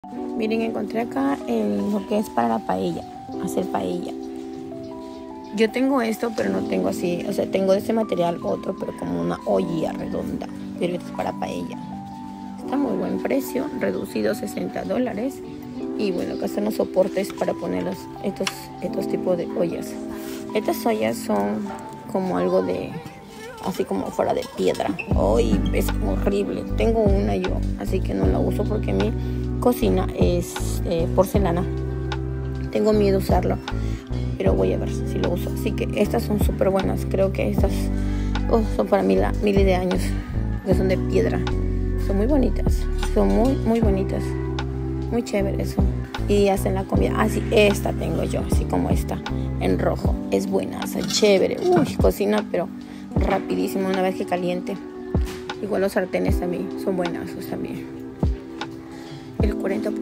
Miren, encontré acá lo que es para la paella, hacer paella. Yo tengo esto, pero no tengo así, o sea, tengo de este material otro, pero como una olla redonda, pero esto es para paella. Está muy buen precio, reducido $60. Y bueno, acá están los soportes para poner estos tipos de ollas. Estas ollas son como algo de, así como fuera de piedra. Hoy es horrible. Tengo una yo, así que no la uso porque mi cocina es porcelana. Tengo miedo a usarlo, pero voy a ver si lo uso. Así que estas son súper buenas. Creo que estas son para miles de años, que son de piedra. Son muy bonitas, son muy bonitas, muy chévere eso. Y hacen la comida. Sí, esta tengo yo, así como esta, en rojo. Es buena, es chévere. Cocina, pero rapidísimo una vez que caliente. Igual los sartenes también son buenos también. El 40%